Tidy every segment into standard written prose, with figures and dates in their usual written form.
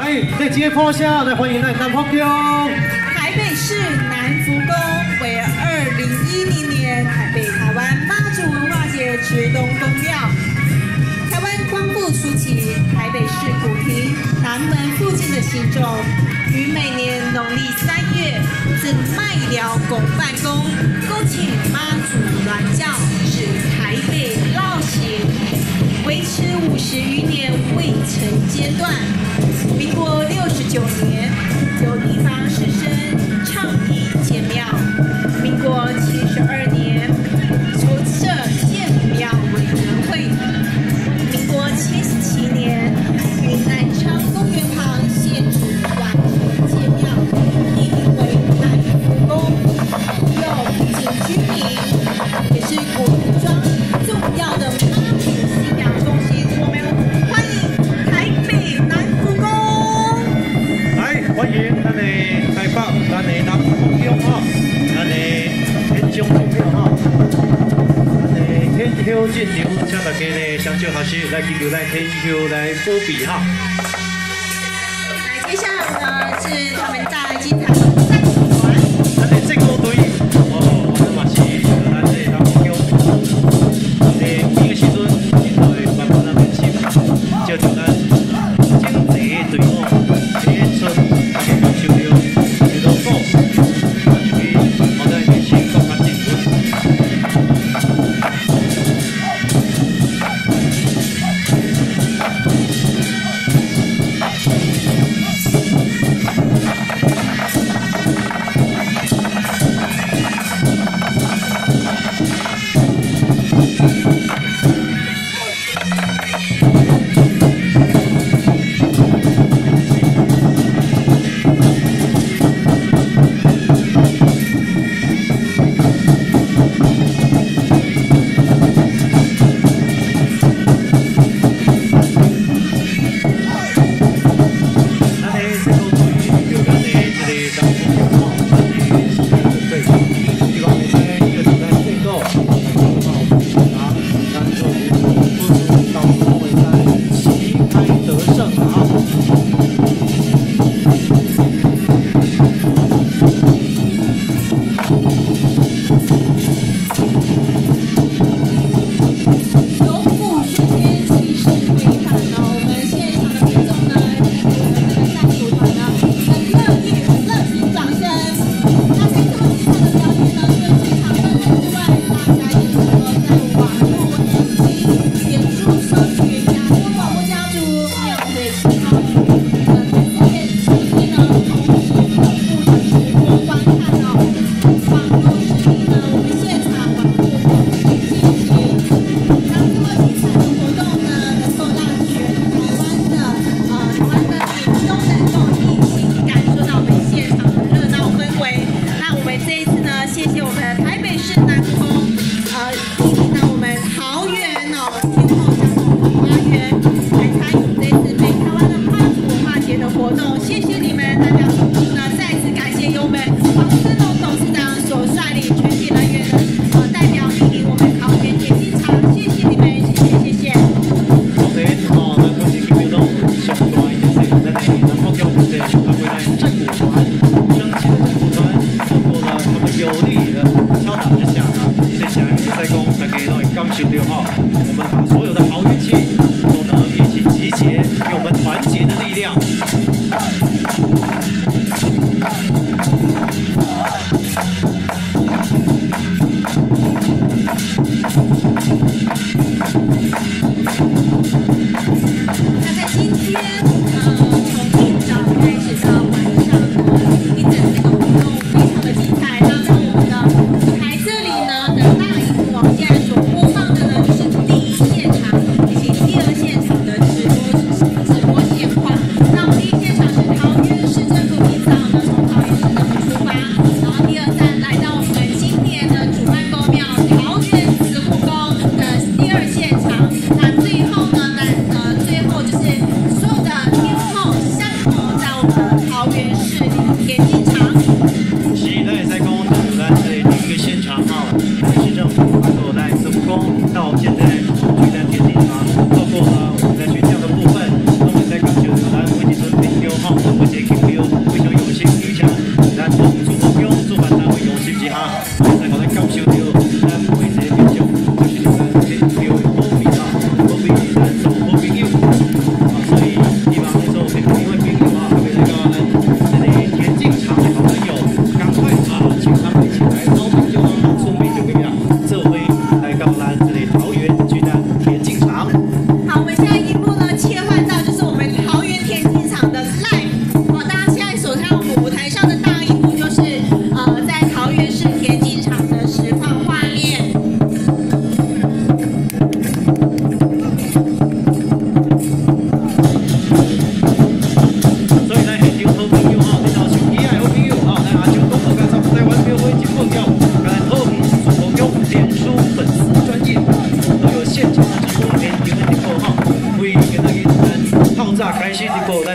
来，在今天坡下来欢迎咱南福宫。 台北市南福宫为2010年台湾妈祖文化节直东宫庙。台湾光复初期，台北市古亭南门附近的信众，于每年农历3月自麦寮拱办公，恭请妈祖銮轿至台北绕行，维持50余年未曾间断。民国69年，由地方士绅倡议建庙。民国72年，筹设建庙委员会。民国77年，于南昌公园旁县主完成建庙，命名为南福宫。有景居民，也是古亭庄重要的妈祖信仰中心。我们欢迎台北南福宫。 来，欢迎咱的台北，咱的南福宫哈，咱的天上公庙哈，咱的天后进场，请大家呢相照合适，来祈求咱天后来保庇哈。 来，接下来呢是他们大金台战鼓团。 咱的这个队，哦，这嘛是咱的南福宫，这个时阵，因为慢慢咱们先叫做咱整齐队伍，演出大家感受到这个鼓，就是我在内心更加进步。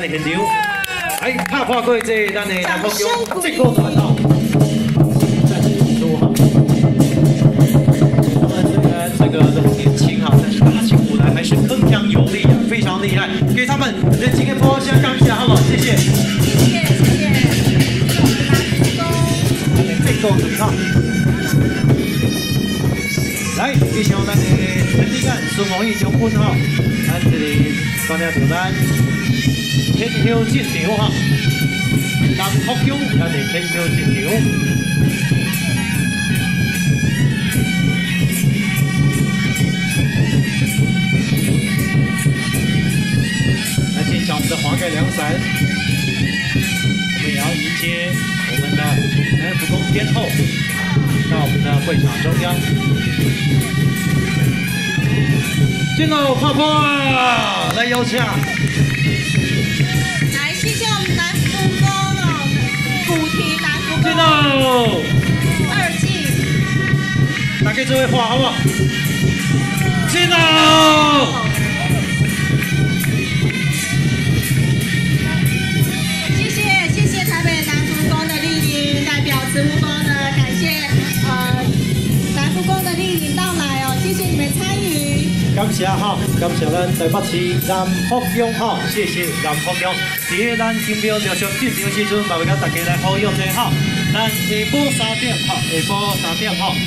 的现场，哎，拍破过这咱的南方乡这个团哦，暂时说哈。那么这个都很年轻哈，但是打起鼓来还是铿锵有力啊，非常厉害，给他们热情的拨下钢下，好不好？谢谢。 谢谢谢谢。 这个队哈。 来，以上咱的陈立干、孙宏毅将军哈，咱这里刚才就咱天后进场哈，南福乡咱的天后进场。来进场我们的华盖凉伞，我们也要迎接我们的南福宫天后。 到我们的会场中央，进入泡泡，来邀请， 来谢谢我们南福宫哦，古亭南福宫。 进入 2季， 大家做位画好不好？进入。 谢谢台北南福宫的莅临，代表慈湖宫呢，感谢南福宫的莅临到来哦，谢谢你们参与。 感谢哈，感谢咱台北市南福乡哈，谢谢南福乡。伫咱金标庙上进场时阵，麻烦甲大家来好用者哈。咱下晡3点哈，下晡3点哈，